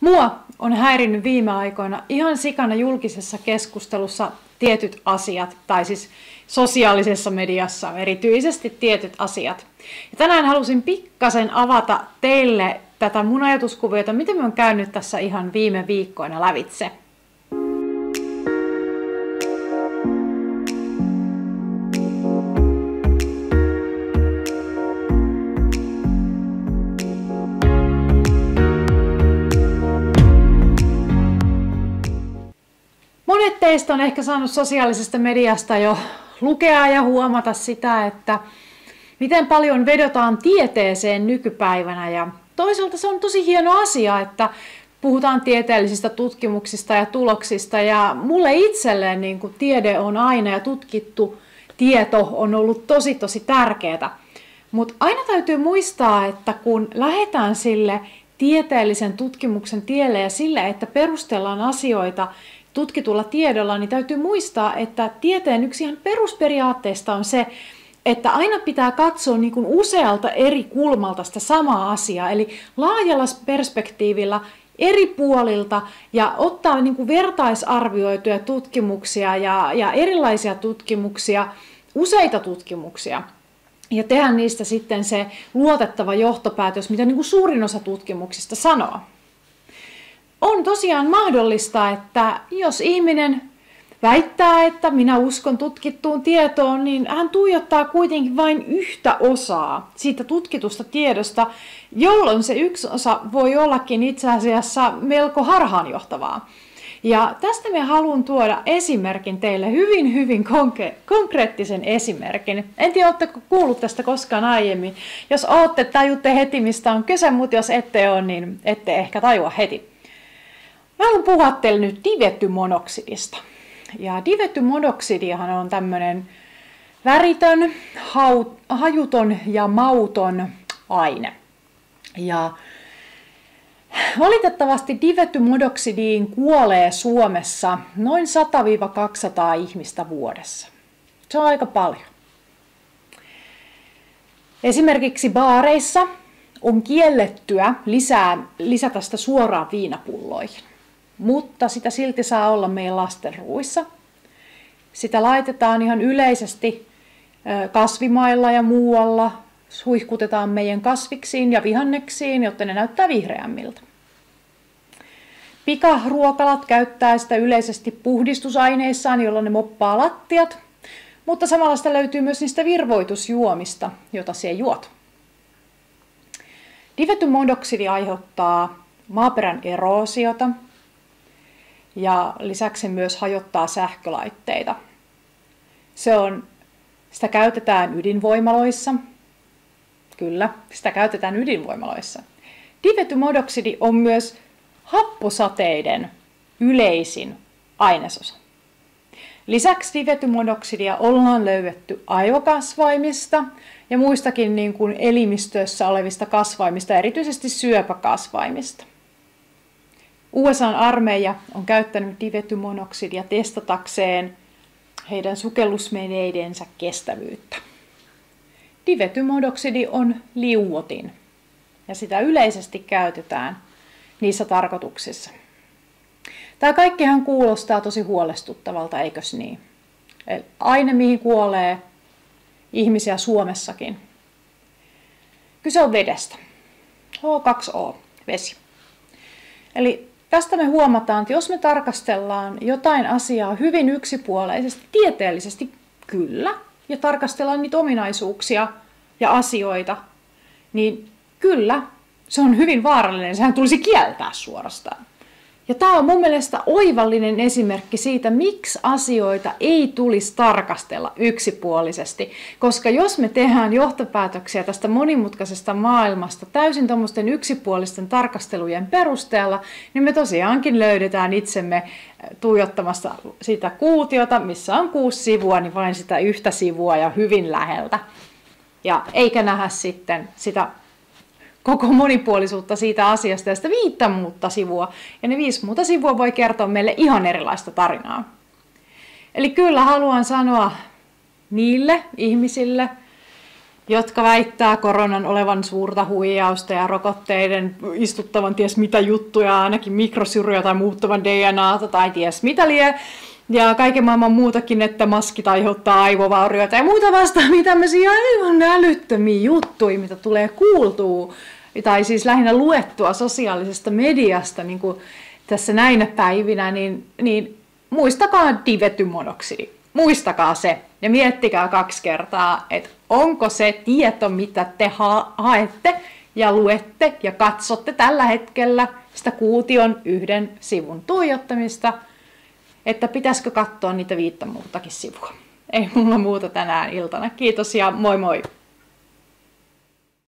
Mua on häirinnyt viime aikoina ihan sikana julkisessa keskustelussa tietyt asiat, tai siis sosiaalisessa mediassa erityisesti tietyt asiat. Ja tänään halusin pikkasen avata teille tätä mun ajatuskuviota, miten mä oon käynyt tässä ihan viime viikkoina lävitse. Monet teistä on ehkä saanut sosiaalisesta mediasta jo lukea ja huomata sitä, että miten paljon vedotaan tieteeseen nykypäivänä. Ja toisaalta se on tosi hieno asia, että puhutaan tieteellisistä tutkimuksista ja tuloksista. Ja mulle itselleen niin kuin tiede on aina ja tutkittu tieto on ollut tosi tärkeää. Mutta aina täytyy muistaa, että kun lähdetään sille tieteellisen tutkimuksen tielle ja sille, että perustellaan asioita tutkitulla tiedolla, niin täytyy muistaa, että tieteen yksi ihan perusperiaatteista on se, että aina pitää katsoa niin kuin usealta eri kulmalta sitä samaa asiaa, eli laajalla perspektiivillä eri puolilta ja ottaa niin kuin vertaisarvioituja tutkimuksia ja erilaisia tutkimuksia, useita tutkimuksia, ja tehdä niistä sitten se luotettava johtopäätös, mitä niin kuin suurin osa tutkimuksista sanoo. On tosiaan mahdollista, että jos ihminen väittää, että minä uskon tutkittuun tietoon, niin hän tuijottaa kuitenkin vain yhtä osaa siitä tutkitusta tiedosta, jolloin se yksi osa voi ollakin itse asiassa melko harhaanjohtavaa. Ja tästä me haluan tuoda esimerkin teille, hyvin konkreettisen esimerkin. En tiedä, oletteko kuullut tästä koskaan aiemmin. Jos olette, tajutte heti, mistä on kyse, mutta jos ette ole, niin ette ehkä tajua heti. Mä haluan puhua teille nyt divettymonoksidista. Ja divettymonoksidihan on tämmöinen väritön, hajuton ja mauton aine. Ja valitettavasti divettymonoksidiin kuolee Suomessa noin 100-200 ihmistä vuodessa. Se on aika paljon. Esimerkiksi baareissa on kiellettyä lisätä sitä suoraan viinapulloihin. Mutta sitä silti saa olla meidän lasten ruuissa. Sitä laitetaan ihan yleisesti kasvimailla ja muualla. Suihkutetaan meidän kasviksiin ja vihanneksiin, jotta ne näyttää vihreämmiltä. Pikaruokalat käyttää sitä yleisesti puhdistusaineissaan, jolloin ne moppaa lattiat. Mutta samalla sitä löytyy myös niistä virvoitusjuomista, jota siellä juot. Divettymonoksidi aiheuttaa maaperän eroosiota ja lisäksi myös hajottaa sähkölaitteita. Sitä käytetään ydinvoimaloissa. Kyllä, sitä käytetään ydinvoimaloissa. Divettymonoksidi on myös happosateiden yleisin ainesosa. Lisäksi divettymonoksidia ollaan löydetty aivokasvaimista ja muistakin niin kuin elimistössä olevista kasvaimista, erityisesti syöpäkasvaimista. USA:n armeija on käyttänyt divettymonoksidia testatakseen heidän sukellusveneidensä kestävyyttä. Divettymonoksidi on liuotin ja sitä yleisesti käytetään niissä tarkoituksissa. Tämä kaikkihan kuulostaa tosi huolestuttavalta, eikös niin? Aine, mihin kuolee ihmisiä Suomessakin. Kyse on vedestä. H2O, vesi. Eli tästä me huomataan, että jos me tarkastellaan jotain asiaa hyvin yksipuoleisesti, tieteellisesti kyllä, ja tarkastellaan niitä ominaisuuksia ja asioita, niin kyllä, se on hyvin vaarallinen, sehän tulisi kieltää suorastaan. Ja tämä on mun mielestä oivallinen esimerkki siitä, miksi asioita ei tulisi tarkastella yksipuolisesti. Koska jos me tehdään johtopäätöksiä tästä monimutkaisesta maailmasta täysin tuommoisten yksipuolisten tarkastelujen perusteella, niin me tosiaankin löydetään itsemme tuijottamasta sitä kuutiota, missä on 6 sivua, niin vain sitä yhtä sivua ja hyvin läheltä. Ja eikä nähdä sitten sitä koko monipuolisuutta siitä asiasta ja sitä 5 muuta sivua. Ja ne 5 muuta sivua voi kertoa meille ihan erilaista tarinaa. Eli kyllä haluan sanoa niille ihmisille, jotka väittää koronan olevan suurta huijausta ja rokotteiden istuttavan ties mitä juttuja, ainakin mikrosyryjä tai muuttavan DNAta tai ties mitä lie. Ja kaiken maailman muutakin, että maskit aiheuttaa aivovaurioita ja muuta vastaavia tämmöisiä aivan älyttömiä juttuja, mitä tulee kuultua, tai siis lähinnä luettua sosiaalisesta mediasta niin kuin tässä näinä päivinä, niin muistakaa divetymonoksidi. Muistakaa se ja miettikää 2 kertaa, että onko se tieto, mitä te haette ja luette ja katsotte tällä hetkellä sitä kuution 1 sivun tuijottamista, että pitäisikö katsoa niitä 5 muutakin sivua. Ei mulla muuta tänään iltana. Kiitos ja moi moi!